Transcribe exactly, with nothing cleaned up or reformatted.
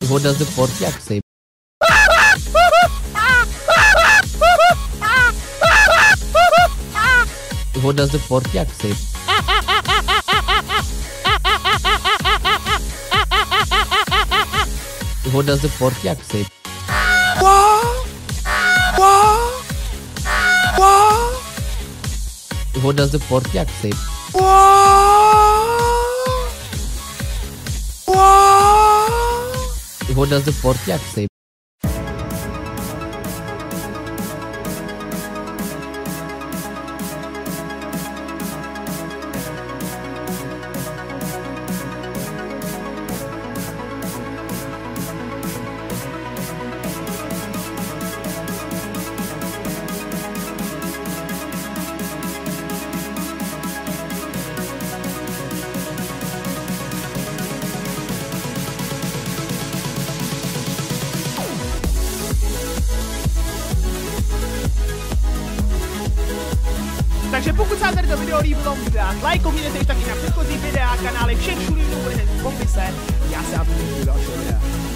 What does the Portiac say? What does the Portiac say? What does the Portiac say? What does the Portiac say? What does the Portiac say? Takže pokud se vám tady to video líbilo, můžete dát like, koukněte taky na předchozí videa, kanály všech šulínů, bude hned v popise. Já se vám to v dalšího videa.